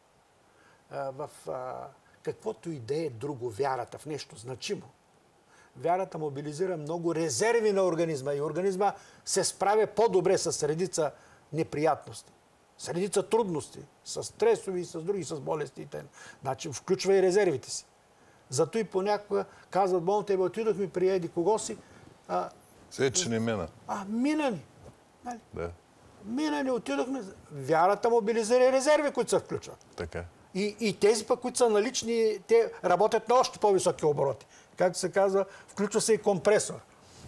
в каквото и да е друго, вярата в нещо значимо. Вярата мобилизира много резерви на организма и организма се справя по-добре с редица неприятности, с редица трудности, с стресови и с други, с болестите. Значи включва и резервите си. Зато и понякога казват болните, бе, отидохме при еди кого си, а, Все, че не мина. а мина ни. Нали? Да, Мина ни, отидохме. Вярата мобилизира и резерви, които се включват. така. И, и тези пък, които са налични, те работят на още по-високи обороти. Както се казва, включва се и компресор.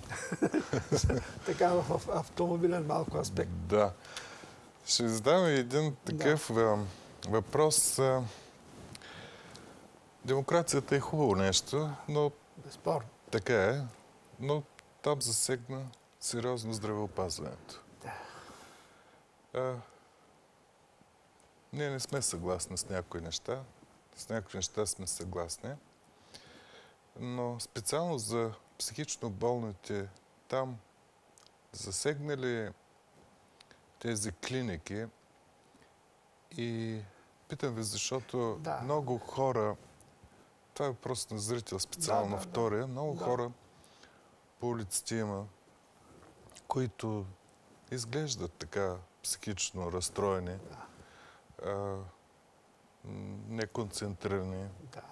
Така в автомобилен малко аспект. Да. Ще задам един такъв да. въпрос. Демокрацията е хубаво нещо, но Безспорно. така е. Но там засегна сериозно здравеопазването. Да. А, ние не сме съгласни с някои неща. С някои неща сме съгласни. Но специално за психично болните там засегнали тези клиники и питам ви, защото Да. много хора, това е въпрос на зрител, специално Да, на да, втория, много да. хора по улиците има, които изглеждат така психично разстроени, а, неконцентрирани, Да.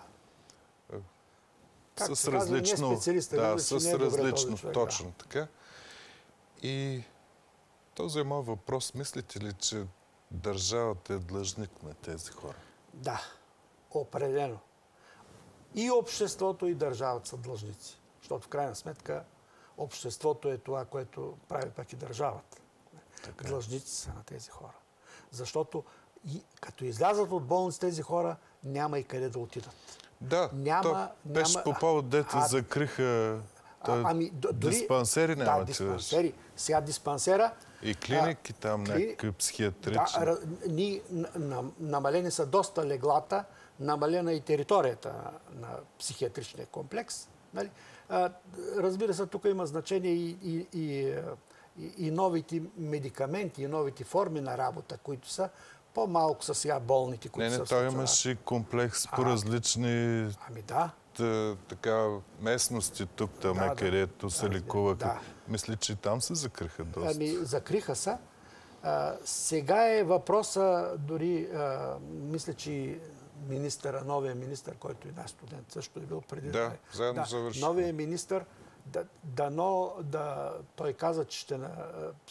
с Както се казва, не различно, специалиста, да, вижда, че с не е добре този различно, човек, точно така. И този е моят въпрос. Мислите ли, че държавата е длъжник на тези хора? Да, определено. И обществото, и държавата са длъжници. Защото в крайна сметка обществото е това, което прави пък и държавата. Така. Длъжници са на тези хора. Защото и, като излязат от болница тези хора, няма и къде да отидат. Да, Няма- то беше няма- по повод, дето а- закриха А, ами, д- дори, диспансери, няма да, да диспансери. Сега диспансера... И клиники а, там, кли- някакви Да, психиатрични. ра- ни, на, на, намалени са доста леглата, намалена и територията на, на психиатричния комплекс. Нали? А, разбира се, тук има значение и, и, и, и, и новите медикаменти, и новите форми на работа, които са по-малко са сега болните, които Не, са не, в той стационар. имаше комплекс по А. различни Ами да. е, така местности тук, там, Да, да. където се Да, лекуваха. да. Мисля, че там се закриха доста. Ами, закриха се. А, сега е въпроса, дори а, мисля, че министъра, новия министър, който е наш студент, също е бил преди. Да, заедно да, завършихме. новия министър, да, дано, да, той каза, че ще, на,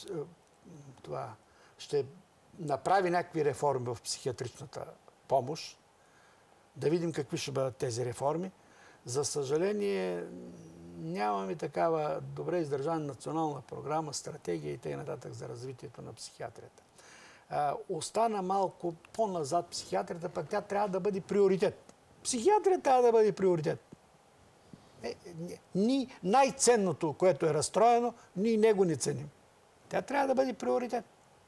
това, ще направи някакви реформи в психиатричната помощ. Да видим какви ще бъдат тези реформи. За съжаление, нямаме такава добре издържана национална програма, стратегия и т.н. за развитието на психиатрията. А, остана малко по-назад психиатрията, пък тя трябва да бъде приоритет. Психиатрията трябва да бъде приоритет. Е, ни най-ценното, което е разстроено, ние него не ценим. Тя трябва да бъде приоритет.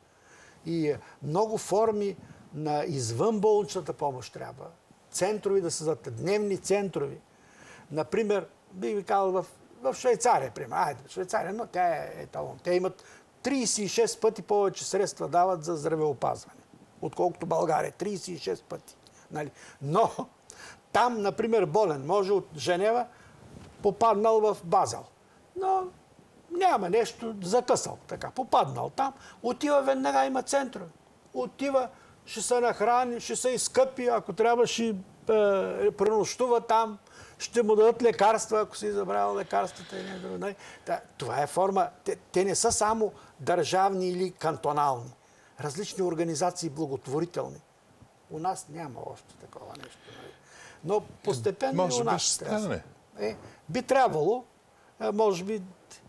И много форми на извънболничната помощ трябва. Центрови да създадат, дневни центрови. Например, бих ви казал в, в Швейцария, пример. Айде, Швейцария, но тя е еталон. Те имат трийсет и шест пъти повече средства дават за здравеопазване, отколкото България. трийсет и шест пъти. Нали? Но там, например, болен може от Женева попаднал в Базел. Но няма нещо, закъсал. Така, попаднал там, отива веднага, има центрове. Отива, ще се нахрани, ще се изкъпи, ако трябва, ще е, пренощува там, ще му дадат лекарства, ако си забравил лекарствата. И не, да, това е форма. Те, те не са само държавни или кантонални. Различни организации благотворителни. У нас няма още такова нещо. Но постепенно може и у би нас ще трябва. стане. Е, би трябвало, а, може би,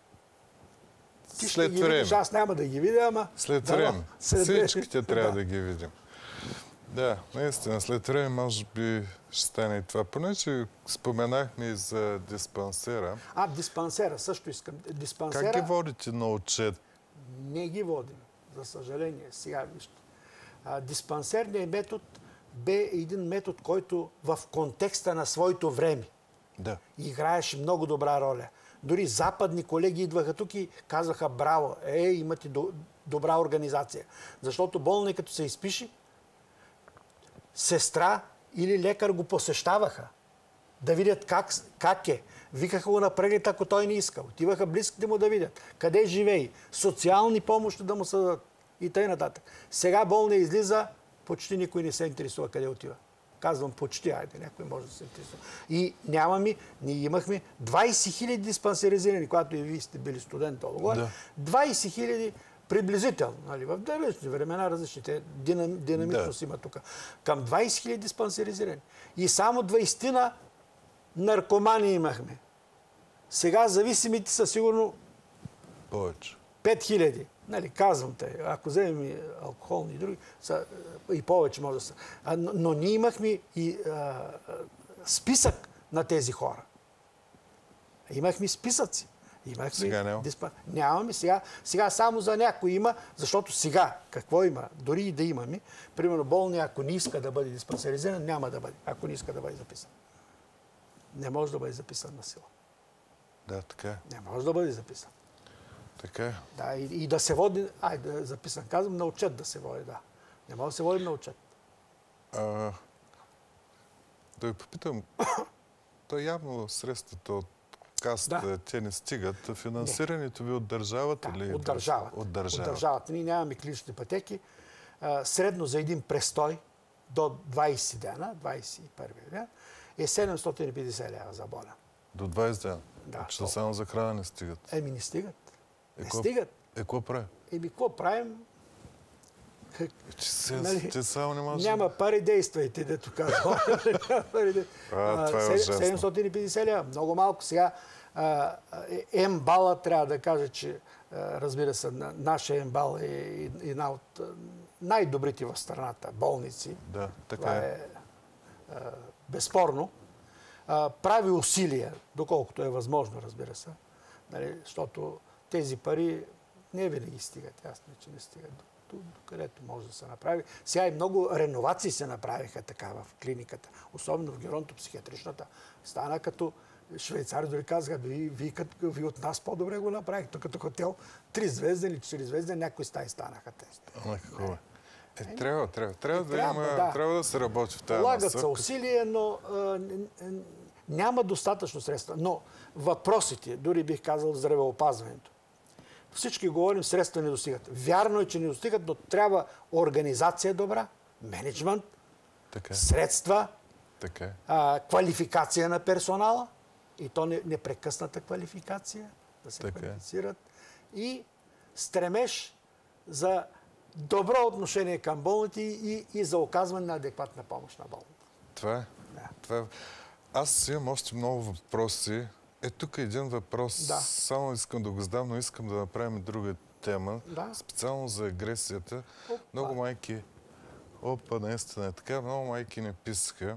ти След ще ги време. видиш, аз няма да ги видя, ама... След да, време. след Всичките трябва да. да ги видим. Да, наистина, след време може би ще стане и това. Понеже споменахме и за диспансера. А, диспансера, също искам. Диспансера... Как ги водите на отчет? Не ги водим, за съжаление. Сега вижте. А, диспансерният метод бе един метод, който в контекста на своето време Да. играеше много добра роля. Дори западни колеги идваха тук и казваха: браво, е, имате до, добра организация. Защото болни, като се изпише, сестра или лекар го посещаваха да видят как, как е. Викаха го на преглед, ако той не иска. Отиваха близките му да видят къде живее. Социални помощи да му съдат и т.н. нататък. Сега болния излиза, почти никой не се интересува къде отива. Казвам почти, айде, някой може да се интересува. И нямаме, ние имахме двайсет хиляди диспансеризирани, когато и вие сте били студент долу. Да. двайсет хиляди приблизително, нали, в различни времена, различните, динам, динамичност да. има тук. Към двайсет хиляди диспансеризирани. И само двайсет наркомани имахме. Сега зависимите са сигурно Повече. пет хиляди. Нали, казвам те, ако вземем и алкохолни и други, са, и повече може да са. А, но, но ние имахме и а, списък на тези хора. Имахме списъци. Имахме Сега няма. диспа... Нямаме. Сега, сега само за някой има, защото сега какво има? Дори и да имаме. Примерно болния, ако не иска да бъде диспансеризиран, няма да бъде. Ако не иска да бъде записан. Не може да бъде записан на сила. Да, така е. Не може да бъде записан. Така е. Да, и, и да се води, ай, да е записан, казвам, на отчет да се води, да. Не може да се води на отчет. А, да ви попитам, то явно средствата от касата, Да. те не стигат. Финансирането ви от държавата Да, ли? от държавата. От държавата. От държавата. Ние нямаме клинични пътеки. А, средно за един престой до двайсет дена, двайсет и първи ден, е седемстотин и петдесет лева за болен. До двайсет дена? Да. Че само за храна не стигат. Еми не стигат. Не Е, какво- стигат. Е, какво прави? Еми какво правим? Че, се, Нали, че само не може... Няма пари, действайте, дето казвам. Няма пари, дей- А, това е А, ужасно. седемстотин и петдесет лева. Много малко. Сега а, е- ембала трябва да кажа, че а, разбира се, на- нашия ембал е една от а, най-добрите в страната болници. Да, така Това е. е а, безспорно. А, прави усилия, доколкото е възможно, разбира се. Нали, защото тези пари не винаги стигат. Ясно е, че не стигат до, до, до където може да се направи. Сега и много реновации се направиха така в клиниката. Особено в геронтопсихиатричната. Стана като швейцари дори казаха: ви, ви, като, ви от нас по-добре го направихте. Като хотел три звезден или четири звезден, някои стаи станаха тези. Ама какво е? Е, трябва, трябва. Трябва, Е, да, трябва, има, да. трябва да се работи в тази Полагат се насока. усилия, но а, н- н- няма достатъчно средства. Но въпросите, дори бих казал здравеопазването, всички говорим, средства не достигат. Вярно е, че не достигат, но трябва организация добра, менеджмент, Така. средства, Така. а, квалификация на персонала, и то не, непрекъсната квалификация, да се Така. квалифицират, и стремеж за добро отношение към болните и, и за оказване на адекватна помощ на болните. Това е. Да. Това е. Аз имам още много въпроси. Е, тук е един въпрос. Да. Само искам да го задам, но искам да направим друга тема. Да. Специално за агресията. Опа. Много майки... Опа, наистина е така. Много майки не писаха.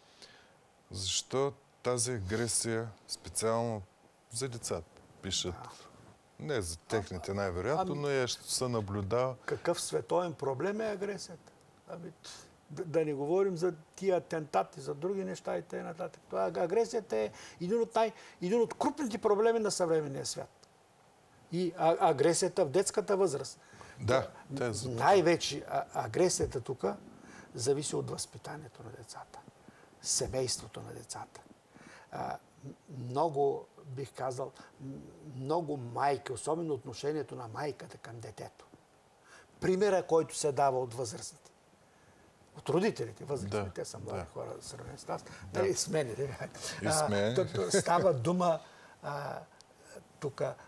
Защо тази агресия специално за децата пишат? Не за техните най-вероятно, ами- но я ще се наблюдава. Какъв световен проблем е агресията? Ами, да, да не говорим за тия атентати, за други неща и т.н. Това агресията е един от, най, един от крупните проблеми на съвременния свят. И а, агресията в детската възраст. Да, те за... Най-вече а, агресията тук зависи от възпитанието на децата, семейството на децата. А, много, бих казал, много майки, особено отношението на майката към детето. Примера, който се дава от възрастните. От родителите, възрастните, Да, те са млади да. хора, в сравнение с нас. Да. Нали, с мен, нали? И с мен. А, то- то става дума а, тук. а,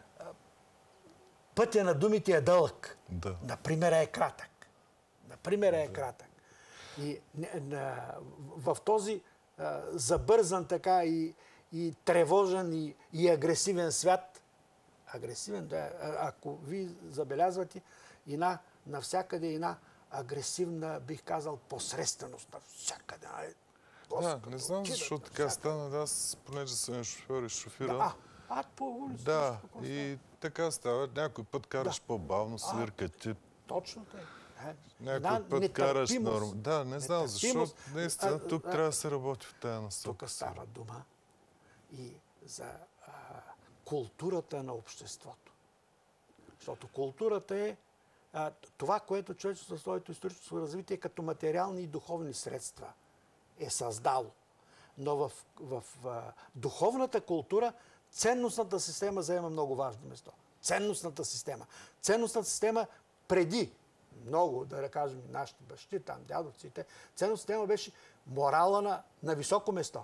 Пътя на думите е дълъг. Да. Например, е кратък. Например, е кратък. И не, на, в този а, забързан така и, и тревожен и, и агресивен свят, агресивен, да, а- ако ви забелязвате, една, навсякъде една агресивна, бих казал, посредственост. Навсякъде. нали? Да, не знам Отидат защо така навсякъде. стана. Да, аз, понеже съм шофьор и шофирам. Да, а, а по улицата. Да, какво и така става. Някой път караш Да. по-бавно, свирка ти. Точно така. Е, Някой една път караш нетърпимост. норм. Да, не знам защо. Нетърпимост. Наистина, А, тук а, трябва да се работи в тая насока. Тук става дума и за а, културата на обществото. Защото културата е а, това, което човечеството със своето историческо развитие като материални и духовни средства е създало. Но в, в, в духовната култура ценностната система заема много важно место. Ценностната система. Ценностната система преди много, да кажем, нашите бащи, там, дядовците, ценностната система беше морала на, на високо место.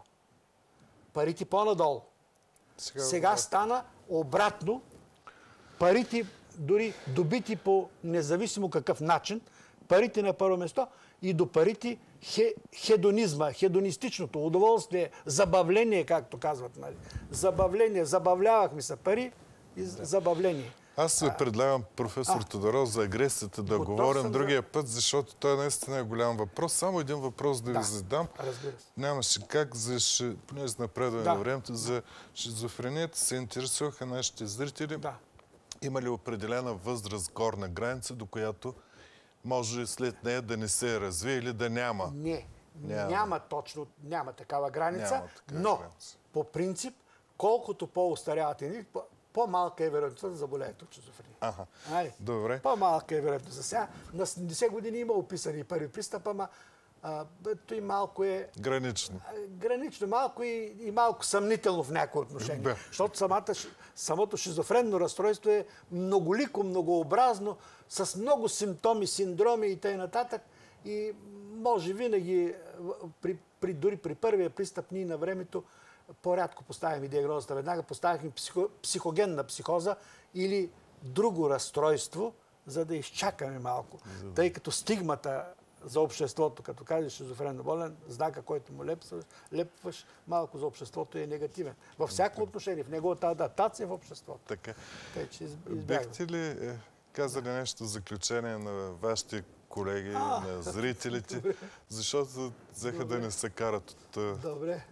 Парите по-надолу. Сега, Сега стана обратно. Парите, дори добити по независимо какъв начин, парите на първо место и до парите хе, хедонизма, хедонистичното удоволствие, забавление, както казват. Нали? Забавление, забавлявахме се пари и да. забавление. Аз ви предлагам професор Тодоров за агресията да Готов говорим съм другия за- път, защото той наистина е голям въпрос. Само един въпрос да, Да, ви задам. разбира се. Нямаше как, за, ши- понеже напредваме Да. на времето, за шизофренията се интересуваха нашите зрители. Да. Има ли определена възраст, горна граница, до която може след нея да не се развие или да няма? Не, Няма. няма, точно, няма такава граница, Няма такава но граница. по принцип, колкото по-устаряват едни, по- по-малка е вероятността да заболеят от шизофрения. Аха. Нали? Добре. По-малка е вероятността. Сега на седемдесет години има описани първи пристъп, ама а, бе, той малко е Гранично. а, гранично, малко и, и малко съмнително в някои отношения. Да. Защото самата, ши- самото шизофренно разстройство е многолико, многообразно, с много симптоми, синдроми и т.н. И може винаги, в- при, при, дори при първия пристъп, ние на времето по-рядко поставяме диагнозата. Веднага поставяхме психо, психогенна психоза или друго разстройство, за да изчакаме малко. Тъй като стигмата за обществото, като кажеш шизофренно болен, знака, който му лепваш, лепваш малко за обществото е негативен. Във всяко отношение, в неговата адаптация в обществото. Така. Тъй, че из- избягвам. Бихте ли е, казали нещо в заключение на вашите колеги, на зрителите, защото взеха да не се карат от... а, Добре.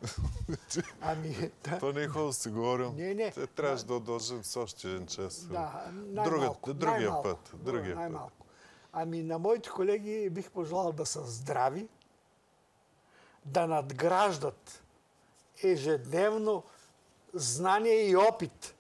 Ами, да. То не е хубаво да си говорим. Не, не. Те трябваше да удължим с още един час. Да, Друга, най-малко. другия най-малко. път. Другия път. Най-малко. Ами на моите колеги бих пожелал да са здрави, да надграждат ежедневно знание и опит,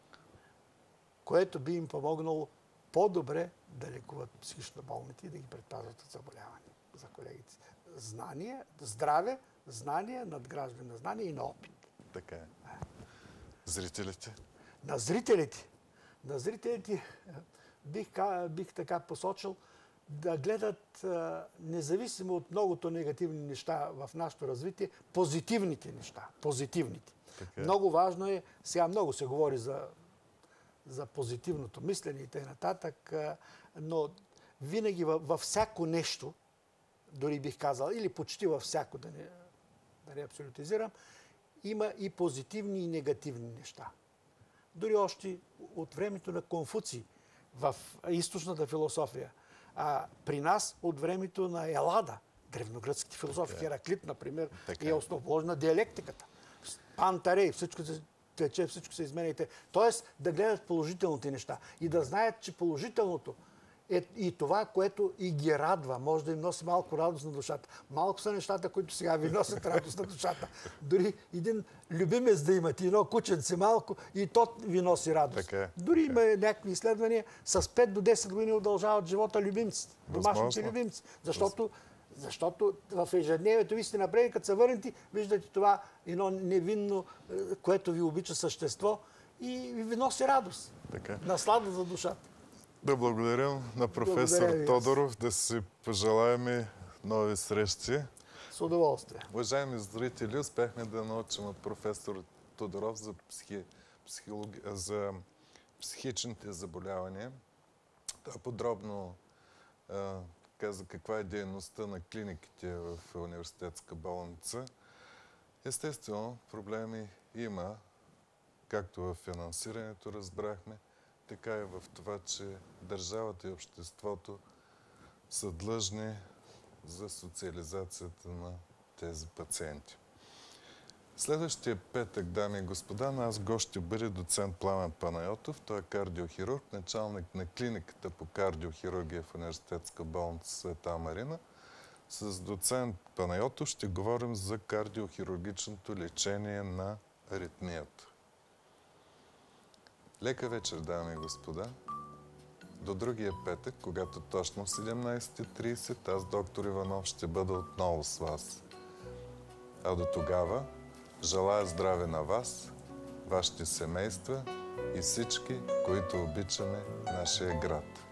което би им помогнало по-добре да лекуват психично болните и да ги предпазват от заболявания за колегите. Знание, здраве, знание, надграждане на знание и на опит. Така е. Зрителите? На зрителите, на зрителите бих, ка- бих така посочил да гледат, а, независимо от многото негативни неща в нашето развитие, позитивните неща. Позитивните. Така е. Много важно е, сега много се говори за, за позитивното мислене и т.н., но винаги във, във всяко нещо, дори бих казал, или почти във всяко, да не, да не абсолютизирам, има и позитивни и негативни неща. Дори още от времето на Конфуций в източната философия, а при нас от времето на Елада, древногръцките философи, Хераклит, например, Така. е основоположен на диалектиката. Пантарей, всичко се тече, всичко се изменяйте. Тоест да гледат положителните неща и да знаят, че положителното е и това, което и ги радва. Може да им носи малко радост на душата. Малко са нещата, които сега ви носят радост на душата. Дори един любимец да имате, едно кученце малко, и то ви носи радост. Така е. Дори има някакви изследвания, с пет до десет години удължават живота любимците, домашните Възможно. любимци. Защото, защото в ежедневието ви сте напред, като се върнете, виждате това едно невинно, е, което ви обича същество и ви носи радост. Така. Наслада за душата. Да благодарим на професор Благодаря ви, аз. Тодоров, да си пожелаем и нови срещи. С удоволствие. Уважаеми зрители, успяхме да научим от професор Тодоров за, психи... психологи... за психичните заболявания. Той подробно а, каза каква е дейността на клиниките в университетска болница. Естествено, проблеми има, както в финансирането разбрахме, така и в това, че държавата и обществото са длъжни за социализацията на тези пациенти. Следващия петък, дами и господа, нас гост ще бъде доцент Пламен Панайотов. Той е кардиохирург, началник на клиниката по кардиохирургия в университетска болница Света Марина. С доцент Панайотов ще говорим за кардиохирургичното лечение на аритмията. Лека вечер, дами и господа. До другия петък, когато точно в седемнайсет и трийсет, аз, доктор Иванов, ще бъда отново с вас. А до тогава, желая здраве на вас, вашите семейства и всички, които обичаме нашия град.